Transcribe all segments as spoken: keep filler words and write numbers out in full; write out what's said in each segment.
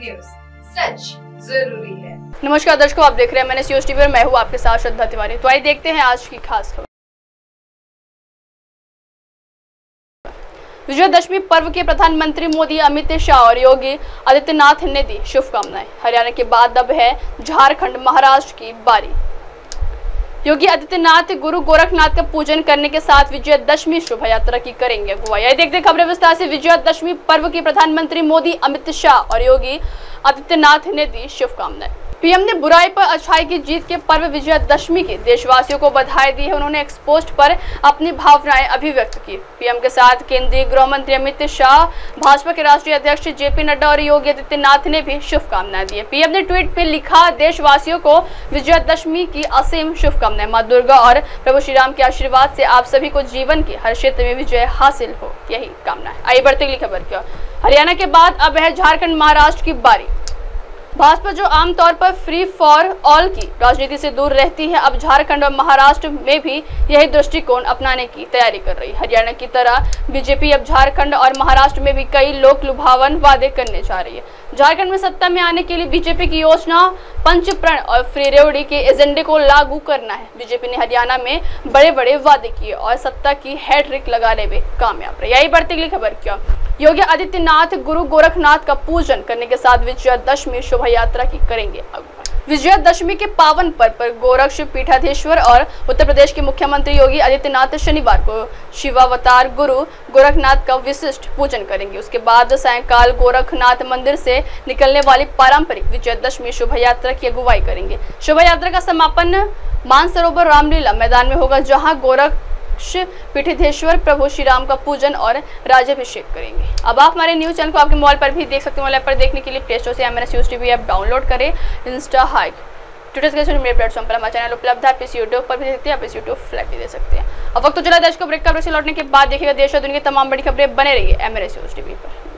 News, सच जरूरी है। नमस्कार दर्शकों, आप देख रहे हैं M N S news TV और मैं हूं आपके साथ श्रद्धा तिवारी। तो आइए देखते हैं आज की खास खबर। विजयदशमी पर्व के प्रधानमंत्री मोदी, अमित शाह और योगी आदित्यनाथ ने दी शुभकामनाएं। हरियाणा के बाद अब है झारखंड, महाराष्ट्र की बारी। योगी आदित्यनाथ गुरु गोरखनाथ का पूजन करने के साथ विजयदशमी शोभा यात्रा की करेंगे अगुवाई। आइए देखते हैं खबरें विस्तार से। विजयदशमी पर्व की प्रधानमंत्री मोदी, अमित शाह और योगी आदित्यनाथ ने दी शुभकामनाएं। पीएम ने बुराई पर अच्छाई की जीत के पर्व विजयदशमी की देशवासियों को बधाई दी है। उन्होंने एक्स पोस्ट पर अपनी भावनाएं अभिव्यक्त की। पीएम के साथ केंद्रीय गृह मंत्री अमित शाह, भाजपा के राष्ट्रीय अध्यक्ष जेपी नड्डा और योगी आदित्यनाथ ने भी शुभकामनाएं दी। पीएम ने ट्वीट पर लिखा, देशवासियों को विजयदशमी की असीम शुभकामनाएं। मां दुर्गा और प्रभु श्री राम के आशीर्वाद से आप सभी को जीवन के हर क्षेत्र में विजय हासिल हो, यही कामना है। आइए बढ़ते अगली खबर की ओर। हरियाणा के बाद अब है झारखंड, महाराष्ट्र की बारी। भाजपा जो आमतौर पर फ्री फॉर ऑल की राजनीति से दूर रहती है, अब झारखंड और महाराष्ट्र में भी यही दृष्टिकोण अपनाने की तैयारी कर रही है। हरियाणा की तरह बीजेपी अब झारखंड और महाराष्ट्र में भी कई लोक लुभावन वादे करने जा रही है। झारखंड में सत्ता में आने के लिए बीजेपी की योजना पंचप्रण और फ्री रेवड़ी के एजेंडे को लागू करना है। बीजेपी ने हरियाणा में बड़े बड़े वादे किए और सत्ता की हैट्रिक लगाने में कामयाब रही। यही बढ़ती अगली खबर क्या। योगी आदित्यनाथ गुरु गोरखनाथ का पूजन करने के साथ विजयदशमी शोभा यात्रा की करेंगे अगुवाई। विजयदशमी के पावन पर्व पर गोरक्ष पीठाधीश्वर और उत्तर प्रदेश के मुख्यमंत्री योगी आदित्यनाथ शनिवार को शिवावतार गुरु गोरखनाथ का विशिष्ट पूजन करेंगे। उसके बाद सायंकाल गोरखनाथ मंदिर से निकलने वाली पारंपरिक विजयदशमी शोभा यात्रा की अगुवाई करेंगे। शोभा यात्रा का समापन मानसरोवर रामलीला मैदान में होगा, जहाँ गोरख पीठाधीश्वर प्रभु श्री राम का पूजन और राज्याभिषेक करेंगे। अब आप हमारे न्यूज चैनल को आपके मोबाइल पर भी देख सकते हैं। मोबाइल पर देखने के लिए प्ले स्टोर से M N S news TV app download करें। इंस्टा, हाइक, ट्विटर के मेरे प्लेटफॉर्म पर हमारा चैनल उपलब्ध है। आप इस यूट्यूब पर भी देख सकते हैं, आप इस यूट्यूब फ्लैग भी दे सकते हैं। अब वक्त तो चला दर्शकों ब्रेक का। लौटने के बाद देखिएगा देश और दुनिया की तमाम बड़ी खबरें बने रहिए M N S news TV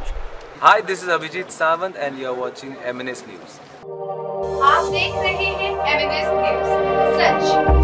पर। Hi, this is Abhijeet Sawant and you are watching M N S news. आप देख रहे हैं एम एन एस न्यूज, सच